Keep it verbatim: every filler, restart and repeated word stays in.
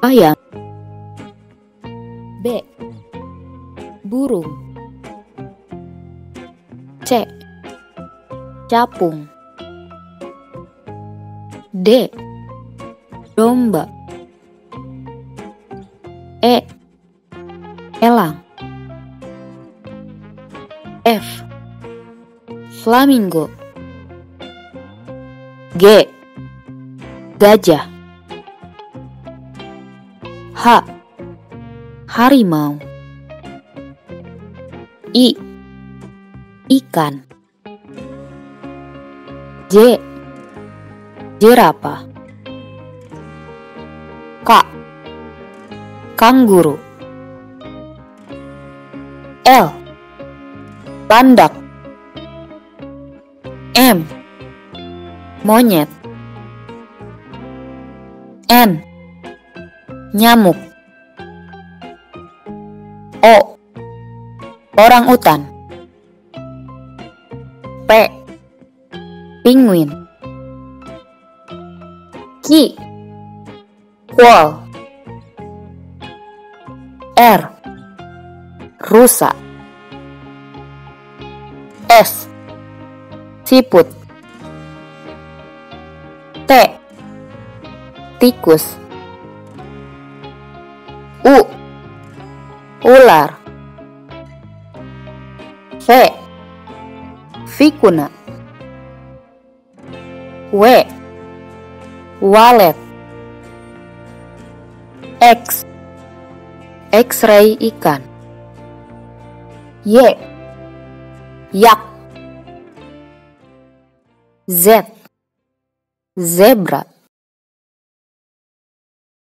ayam. B. Burung. C. Capung. D. Domba. E. Elang. F. Flamingo. G. Gajah. H. Harimau. I. Ikan. J. Jerapah. K. Kanguru. L. Landak. M. Monyet. N. Nyamuk. O. Orangutan. P. Penguin. Q. Quail. R. Rusa. S. Siput. T. Tikus. U. Ular. V. Vikuna. W. Walet. X. X-ray ikan. Y. Yak. Z. Zebra.